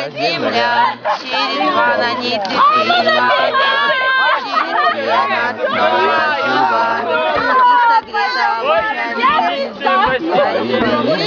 земля, через два на ней цветы вода, через две она снова жива, и согрета лучами звезда.